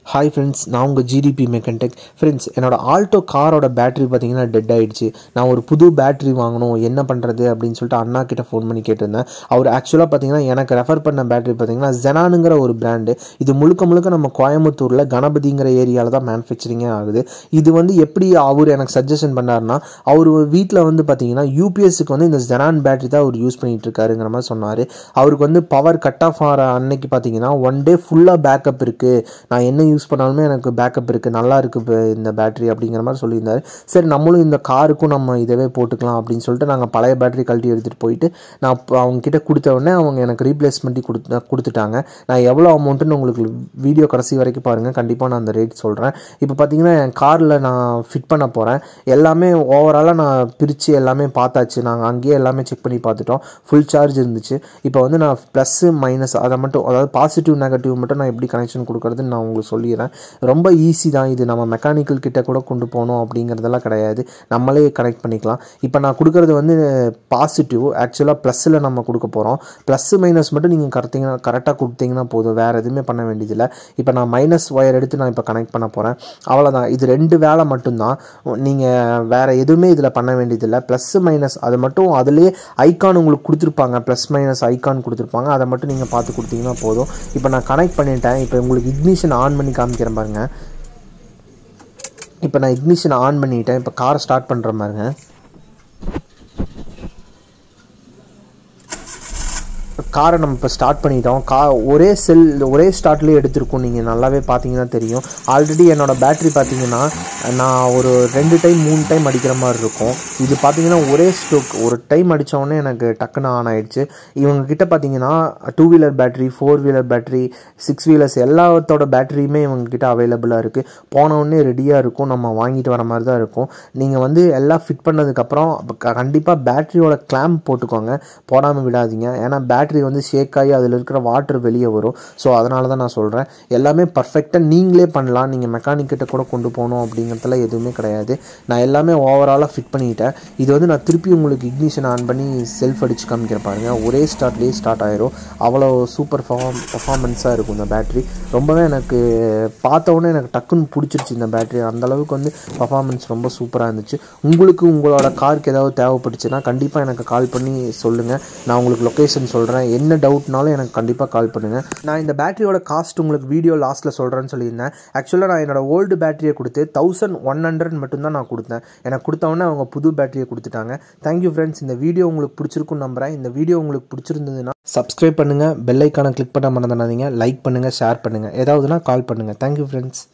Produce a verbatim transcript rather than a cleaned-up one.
Hi friends, நான் உங்கள் G D P mechanic. Friends, என்னோட ஆல்டோ காரோட பேட்டரி பார்த்தீங்கன்னா டெட் ஆகிடுச்சு. நான் ஒரு புது பேட்டரி வாங்கணும், என்ன பண்ணுறது அப்படின்னு சொல்லிட்டு அண்ணா கிட்ட ஃபோன் பண்ணி கேட்டிருந்தேன். அவர் ஆக்சுவலாக பார்த்தீங்கன்னா எனக்கு ரெஃபர் பண்ண பேட்டரி பார்த்தீங்கன்னா ஜெனானுங்கிற ஒரு பிராண்டு. இது முழுக்க முழுக்க நம்ம கோயம்புத்தூரில் கணபதிங்கிற ஏரியாவில் தான் மேனுஃபேக்சரிங்கே ஆகுது. இது வந்து எப்படி அவர் எனக்கு சஜஷன் பண்ணார்னா, அவர் வீட்டில் வந்து பார்த்தீங்கன்னா யூபிஎஸ்க்கு வந்து இந்த ஜெனான் பேட்டரி தான் அவர் யூஸ் பண்ணிகிட்டு இருக்காருங்கிற மாதிரி சொன்னார். அவருக்கு வந்து பவர் கட் ஆஃப் ஆகிற அன்னைக்கு பார்த்தீங்கன்னா ஒன் டே ஃபுல்லாக பேக்கப் இருக்குது, நான் என்ன யூஸ் பண்ணாலுமே எனக்கு பேக்கப் இருக்குது, நல்லா இருக்குது இந்த பேட்டரி அப்படிங்கிற மாதிரி சொல்லியிருந்தார். சரி, நம்மளும் இந்த காருக்கும் நம்ம இதவே போட்டுக்கலாம் அப்படின்னு சொல்லிட்டு நாங்கள் பழைய பேட்டரி கழட்டி எடுத்துகிட்டு போயிட்டு நான் அவங்கக்கிட்ட கொடுத்த உடனே அவங்க எனக்கு ரீப்ளேஸ்மெண்ட்டி கொடுத்து கொடுத்துட்டாங்க. நான் எவ்வளோ அமௌண்ட்டுன்னு உங்களுக்கு வீடியோ கடைசி வரைக்கும் பாருங்கள், கண்டிப்பாக நான் அந்த ரேட் சொல்கிறேன். இப்போ பார்த்தீங்கன்னா என் காரில் நான் ஃபிட் பண்ண போகிறேன். எல்லாமே ஓவராலாக நான் பிரித்து எல்லாமே பார்த்தாச்சு. நாங்கள் அங்கேயே எல்லாமே செக் பண்ணி பார்த்துட்டோம். ஃபுல் சார்ஜ் இருந்துச்சு. இப்போ வந்து நான் ப்ளஸ்ஸு மைனஸ் அதை மட்டும், அதாவது பாசிட்டிவ் நெகட்டிவ் மட்டும் நான் எப்படி கனெக்ஷன் கொடுக்குறதுன்னு நான் உங்களுக்கு சொல்லிடுறேன். ரொம்ப ஈஸி தான் இது. நம்ம மெக்கானிக்கல் கிட்ட கூட கொண்டு போகணும் அப்படிங்கிறதெல்லாம் கிடையாது, நம்மளே கனெக்ட் பண்ணிக்கலாம். இப்போ நான் கொடுக்குறது வந்து பாசிட்டிவ், ஆக்சுவலாக ப்ளஸ்ஸில் நம்ம கொடுக்க போகிறோம். ப்ளஸ்ஸு மைனஸ் மட்டும் நீங்கள் கரெக்டிங்கன்னா கரெக்டாக கொடுத்தீங்கன்னா போதும், வேறு எதுவுமே பண்ண வேண்டியதில்லை. இப்போ நான் மைனஸ் ஒயர் எடுத்து நான் இப்போ கனெக்ட் பண்ண போகிறேன், அவ்வளோதான். இது ரெண்டு வேலை மட்டும்தான், நீங்கள் வேறு எதுவுமே இதில் பண்ண வேண்டியதில்லை. ப்ளஸ்ஸு மைனஸ் அது மட்டும் அதிலே ஐக்கான் உங்களுக்கு கொடுத்துருப்பாங்க, ப்ளஸ் மைனஸ் ஐக்கான் கொடுத்துருப்பாங்க, அதை மட்டும் நீங்கள் பார்த்து கொடுத்தீங்கன்னா போதும். இப்போ நான் கனெக்ட் பண்ணிட்டேன். இப்போ உங்களுக்கு இக்னிஷன் ஆன் பண்ணி காமிக்கிறேன் பாருங்க. இப்போ நான் இக்னிஷன் ஆன் பண்ணிட்டேன். இப்போ காரை ஸ்டார்ட் பண்ணுற பாருங்க. காரை நம்ம இப்போ ஸ்டார்ட் பண்ணிட்டோம். கா ஒரே செல் ஒரே ஸ்டார்ட்லேயே எடுத்திருக்கோம், நீங்கள் நல்லாவே பார்த்தீங்கன்னா தெரியும். ஆல்ரெடி என்னோடய பேட்ரி பார்த்தீங்கன்னா நான் ஒரு ரெண்டு டைம் மூணு டைம் அடிக்கிற மாதிரி இருக்கும். இது பார்த்தீங்கன்னா ஒரே ஸ்ட்ரோக், ஒரு டைம் அடித்தோடனே எனக்கு டக்குன்னு ஆன் ஆகிடுச்சு. இவங்கக்கிட்ட பார்த்தீங்கன்னா two wheeler battery, four wheeler battery, six wheelers எல்லாத்தோட பேட்டரியுமே இவங்கக்கிட்ட அவைலபிளாக இருக்குது. போனவுடனே ரெடியாக இருக்கும், நம்ம வாங்கிட்டு வர மாதிரி தான் இருக்கும். நீங்கள் வந்து எல்லாம் ஃபிட் பண்ணதுக்கப்புறம் கண்டிப்பாக பேட்டரியோட கிளாம்ப் போட்டுக்கோங்க, போடாமல் விடாதீங்க. ஏன்னா பேட்டரி வந்து ஷேக் ஆகி அதில் இருக்கிற வாட்டர் வெளியே வரும். ஸோ அதனால தான் நான் சொல்கிறேன், எல்லாமே பர்ஃபெக்டாக நீங்களே பண்ணலாம். நீங்கள் மெக்கானிக் கிட்ட கூட கொண்டு போகணும் அப்படிங்கிறதுல எதுவுமே கிடையாது. நான் எல்லாமே ஓவராலாக ஃபிட் பண்ணிட்டேன். இது வந்து நான் திருப்பி உங்களுக்கு இக்னிஷன் ஆன் பண்ணி செல்ஃப் அடித்து காமிக்கிற பாருங்கள். ஒரே ஸ்டார்ட்லேயே ஸ்டார்ட் ஆயிரும். அவ்வளோ சூப்பர் பர்ஃபார்ம் பர்ஃபார்மன்ஸாக இருக்கும் இந்த பேட்ரி. ரொம்பவே எனக்கு பார்த்த உடனே எனக்கு டக்குன்னு பிடிச்சிருச்சு இந்த பேட்ரி. அந்தளவுக்கு வந்து பர்ஃபார்மன்ஸ் ரொம்ப சூப்பராக இருந்துச்சு. உங்களுக்கு உங்களோட காருக்கு ஏதாவது தேவைப்பட்டுச்சுன்னா கண்டிப்பாக எனக்கு கால் பண்ணி சொல்லுங்கள், நான் உங்களுக்கு லொக்கேஷன் சொல்கிறேன். என்ன டவுட்னாலும் எனக்கு கண்டிப்பாக கால் பண்ணுங்கள். நான் இந்த பேட்டரியோட காஸ்ட் உங்களுக்கு வீடியோ லாஸ்ட்டில் சொல்கிறேன்னு சொல்லியிருந்தேன். ஆக்சுவலாக நான் என்னோட ஓல்டு பேட்டரியை கொடுத்து தௌசண்ட் ஒன் ஹண்ட்ரட் மட்டும்தான் நான் கொடுத்தேன். எனக்கு கொடுத்தவொடனே அவங்க புது பேட்டரியை கொடுத்துட்டாங்க. Thank you friends. இந்த வீடியோ உங்களுக்கு பிடிச்சிருக்குன்னு நம்புகிறேன். இந்த வீடியோ உங்களுக்கு பிடிச்சிருந்ததுன்னா சப்ஸ்கிரைப் பண்ணுங்கள், பெல் ஐக்கானை கிளிக் பண்ண மறந்துடாதீங்க, லைக் பண்ணுங்கள், ஷேர் பண்ணுங்கள். ஏதாவதுனா கால் பண்ணுங்கள். Thank you friends.